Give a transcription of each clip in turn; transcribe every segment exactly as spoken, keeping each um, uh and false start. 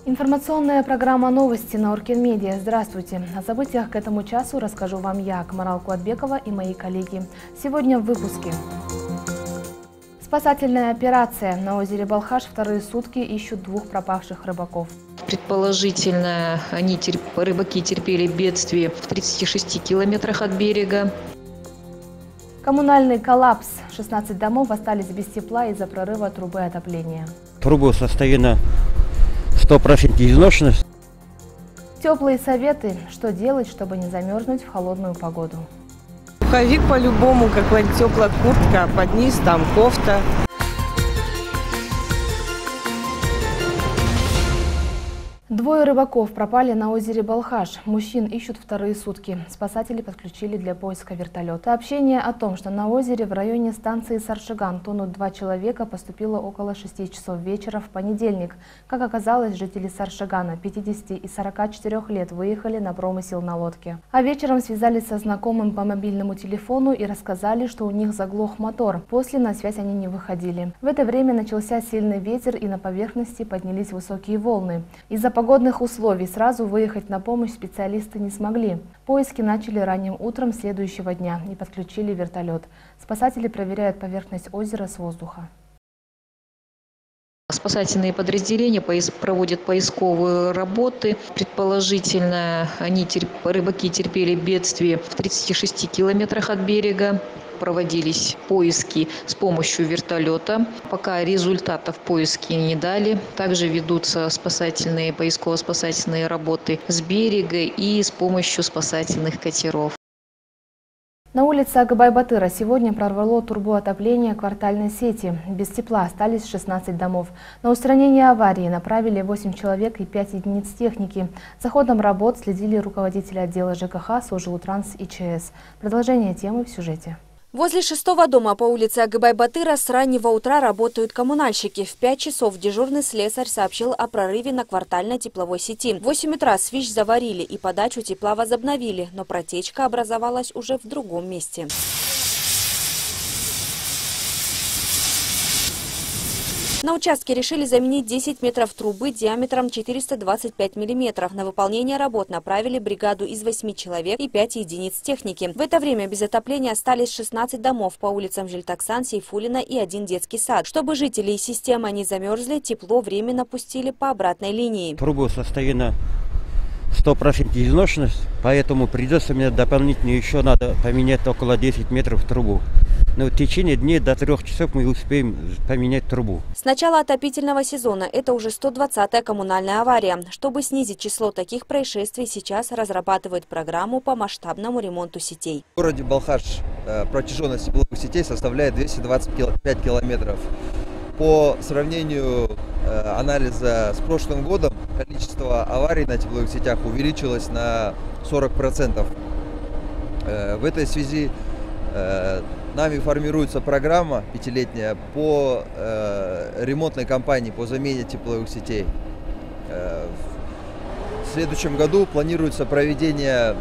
Информационная программа «Новости» на Оргкоммедиа. Здравствуйте. О событиях к этому часу расскажу вам я, Камарал Куатбекова, и мои коллеги. Сегодня в выпуске. Спасательная операция. На озере Балхаш вторые сутки ищут двух пропавших рыбаков. Предположительно, они, рыбаки терпели бедствие в тридцати шести километрах от берега. Коммунальный коллапс. шестнадцать домов остались без тепла из-за прорыва трубы отопления. Труба состояна сто процентов изношенность. Теплые советы. Что делать, чтобы не замерзнуть в холодную погоду. Пуховик по-любому, какая-нибудь теплая куртка, под низ там кофта. Двое рыбаков пропали на озере Балхаш. Мужчин ищут вторые сутки. Спасатели подключили для поиска вертолет. Сообщение о том, что на озере в районе станции Саршиган тонут два человека, поступило около шести часов вечера в понедельник. Как оказалось, жители Саршигана пятидесяти и сорока четырёх лет выехали на промысел на лодке. А вечером связались со знакомым по мобильному телефону и рассказали, что у них заглох мотор. После на связь они не выходили. В это время начался сильный ветер, и на поверхности поднялись высокие волны. Из-за погодных условий сразу выехать на помощь специалисты не смогли. Поиски начали ранним утром следующего дня и подключили вертолет. Спасатели проверяют поверхность озера с воздуха. Спасательные подразделения проводят поисковые работы. Предположительно, они, рыбаки терпели бедствие в тридцати шести километрах от берега. Проводились поиски с помощью вертолета. Пока результатов поиски не дали. Также ведутся спасательные, поисково-спасательные работы с берега и с помощью спасательных катеров. На улице Агабай-Батыра сегодня прорвало трубу отопления квартальной сети. Без тепла остались шестнадцать домов. На устранение аварии направили восемь человек и пять единиц техники. За ходом работ следили руководители отдела ЖКХ, Сожилтранс и ЧС. Продолжение темы в сюжете. Возле шестого дома по улице Агабай-Батыра с раннего утра работают коммунальщики. В пять часов дежурный слесарь сообщил о прорыве на квартальной тепловой сети. В восемь утра свич заварили и подачу тепла возобновили, но протечка образовалась уже в другом месте. На участке решили заменить десять метров трубы диаметром четыреста двадцать пять миллиметров. На выполнение работ направили бригаду из восьми человек и пяти единиц техники. В это время без отопления остались шестнадцать домов по улицам Жильтаксан, Сейфулина и один детский сад. Чтобы жители и система не замерзли, тепло временно пустили по обратной линии. Труба состояна сто процентов изношенность, поэтому придется мне дополнительно еще надо поменять около десяти метров трубу. Но в течение дней до трех часов мы успеем поменять трубу. С начала отопительного сезона это уже сто двадцатая коммунальная авария. Чтобы снизить число таких происшествий, сейчас разрабатывают программу по масштабному ремонту сетей. В городе Балхаш протяженность тепловых сетей составляет двести двадцать пять километров. По сравнению анализа с прошлым годом, количество аварий на тепловых сетях увеличилось на сорок процентов. В этой связи нами формируется программа пятилетняя по э, ремонтной кампании по замене тепловых сетей. Э, в следующем году планируется проведение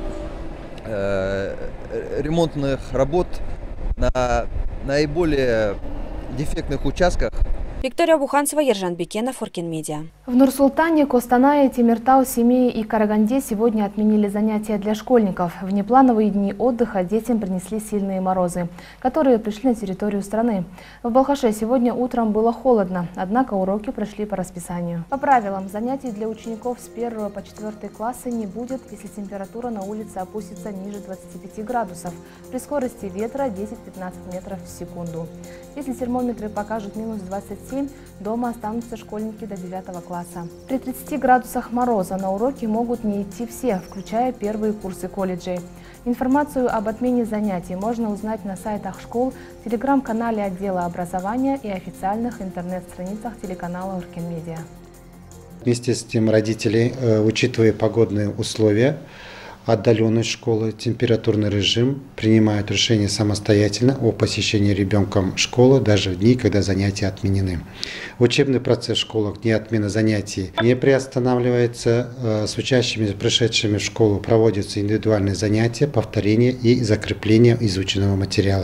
э, ремонтных работ на наиболее дефектных участках. Виктория Буханцева, Ержан Бекенов, Оргкоммедиа. В Нур-Султане, Костанае, Темиртау, Семее и Караганде сегодня отменили занятия для школьников. В неплановые дни отдыха детям принесли сильные морозы, которые пришли на территорию страны. В Балхаше сегодня утром было холодно, однако уроки прошли по расписанию. По правилам, занятий для учеников с первого по четвёртый классы не будет, если температура на улице опустится ниже двадцати пяти градусов при скорости ветра десять-пятнадцать метров в секунду. Если термометры покажут минус двадцать семь, дома останутся школьники до девятого класса. При тридцати градусах мороза на уроки могут не идти все, включая первые курсы колледжей. Информацию об отмене занятий можно узнать на сайтах школ, телеграм-канале отдела образования и официальных интернет-страницах телеканала Оргкоммедиа. Вместе с тем родители, учитывая погодные условия, отдаленность школы, температурный режим, принимают решение самостоятельно о посещении ребенком школы даже в дни, когда занятия отменены. Учебный процесс в школах, дни отмены занятий не приостанавливается. С учащими, пришедшими в школу, проводятся индивидуальные занятия, повторения и закрепление изученного материала.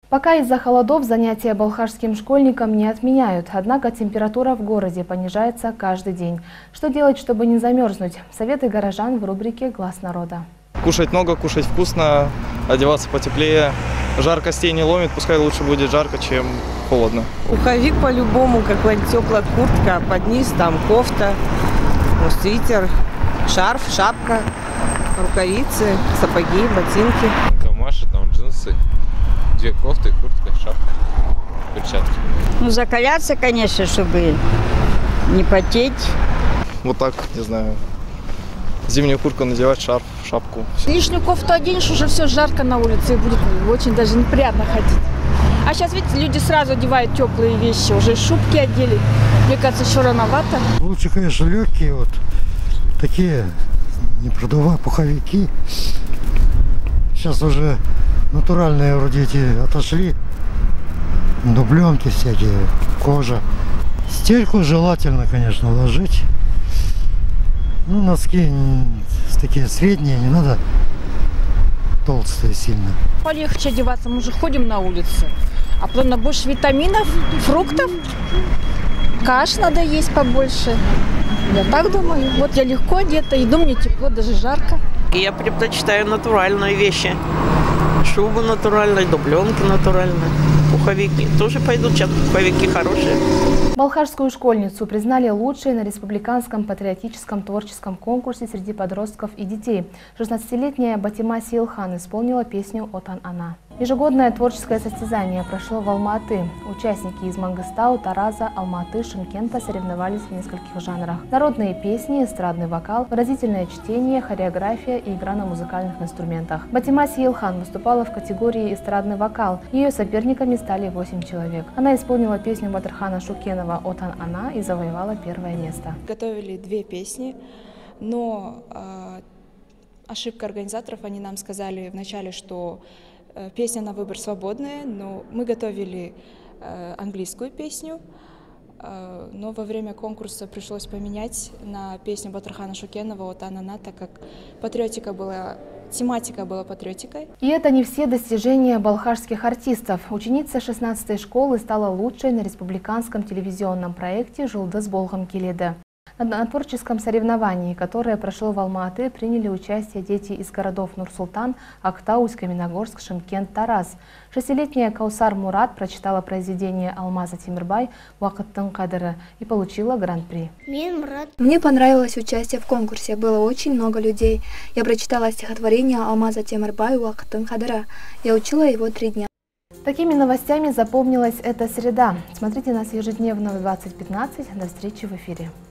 Пока из-за холодов занятия балхашским школьникам не отменяют, однако температура в городе понижается каждый день. Что делать, чтобы не замерзнуть? Советы горожан в рубрике «Глаз народа». Кушать много, кушать вкусно, одеваться потеплее. Жар костей не ломит, пускай лучше будет жарко, чем холодно. Пуховик по-любому, какая-нибудь теплая куртка, под низ там кофта, ну, свитер, шарф, шапка, рукавицы, сапоги, ботинки. Камаши, там джинсы, две кофты, куртка, шапка, перчатки. Ну, закаляться, конечно, чтобы не потеть. Вот так, не знаю, зимнюю куртку надевать, шарф, шапку. Лишнюю кофту оденешь, уже все жарко на улице, и будет очень даже неприятно ходить. А сейчас, видите, люди сразу одевают теплые вещи, уже шубки одели. Мне кажется, еще рановато. Лучше, конечно, легкие, вот такие, не продувая, пуховики. Сейчас уже натуральные вроде эти отошли. Дубленки всякие, кожа. Стельку желательно, конечно, ложить. Ну, носки такие средние, не надо толстые сильно. Полегче одеваться, мы уже ходим на улице. А потом больше витаминов, фруктов, каш надо есть побольше. Я так думаю. Вот я легко одета, иду, мне тепло, даже жарко. Я предпочитаю натуральные вещи. Шубу натуральную, дубленки натуральные. Пуховики тоже пойдут, сейчас пуховики хорошие. Балхашскую школьницу признали лучшей на республиканском патриотическом творческом конкурсе среди подростков и детей. шестнадцатилетняя Батима Сиилхан исполнила песню «Отан Ана». Ежегодное творческое состязание прошло в Алма-Аты. Участники из Мангыстау, Тараза, Алма-Аты, Шымкента соревновались в нескольких жанрах. Народные песни, эстрадный вокал, выразительное чтение, хореография и игра на музыкальных инструментах. Батима Сиилхан выступала в категории эстрадный вокал. Ее соперниками стали восемь человек. Она исполнила песню Батырхана Шукенова «Отан Ана» и завоевала первое место. Готовили две песни, но э, ошибка организаторов, они нам сказали вначале, что э, песня на выбор свободная, но мы готовили э, английскую песню, э, но во время конкурса пришлось поменять на песню Батырхана Шукенова «Отан Ана», так как патриотика была... Тематика была патриотикой. И это не все достижения балхашских артистов. Ученица шестнадцатой школы стала лучшей на республиканском телевизионном проекте «Жылдыз болгым келеді». На творческом соревновании, которое прошло в Алма-Аты, приняли участие дети из городов Нур-Султан, Актау, Каменогорск, Шымкент, Тараз. Шестилетняя Каусар Мурат прочитала произведение Алмаза Темирбай «Уақыттың қадірі» и получила гран-при. Мне понравилось участие в конкурсе. Было очень много людей. Я прочитала стихотворение Алмаза Темирбай «Уақыттың қадірі». Я учила его три дня. Такими новостями запомнилась эта среда. Смотрите нас ежедневно в двадцать пятнадцать. До встречи в эфире.